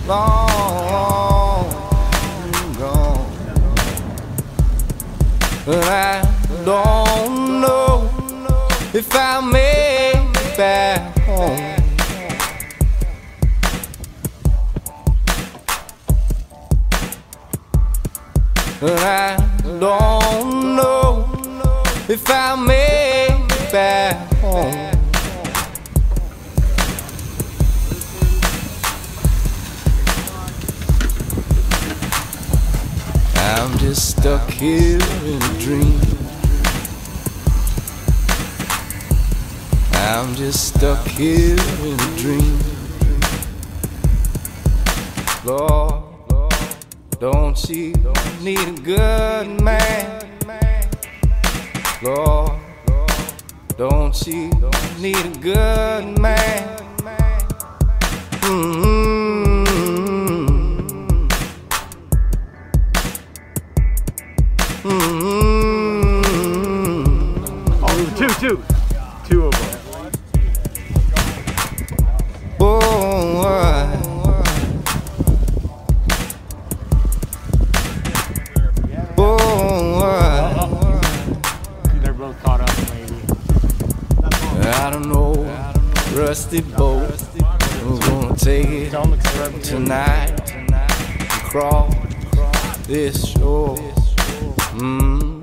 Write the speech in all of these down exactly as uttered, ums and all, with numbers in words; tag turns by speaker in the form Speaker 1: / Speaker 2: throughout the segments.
Speaker 1: long gone, and I don't know if I'll make it back home. And I don't know if I'll make it back home. I'm just stuck here in a dream. I'm just stuck here in a dream. Lord, don't you need a good man? Lord, don't you need a good man? Mm-hmm.
Speaker 2: Mm-hmm. Oh, two, two, two of them.
Speaker 1: I don't know, rusty boat, we're gonna take it tonight across this shore. Mm.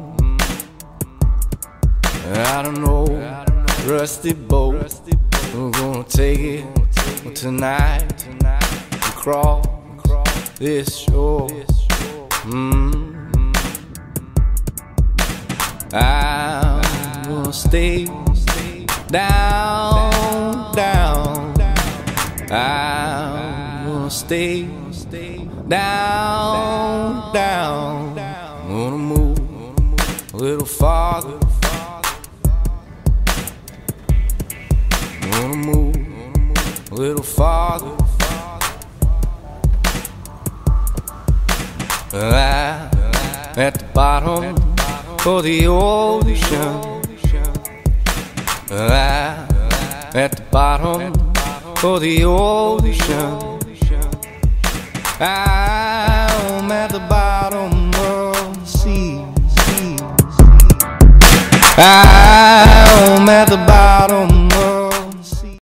Speaker 1: I don't know, rusty boat, we're gonna take it tonight across this shore. Mm. I'm gonna stay down, down. I'm gonna stay down, down. I'm gonna move a little farther. I'm gonna move a little farther. I'm at the bottom of the ocean. I'm at the bottom of the ocean. I'm at the bottom of the sea. I'm at the bottom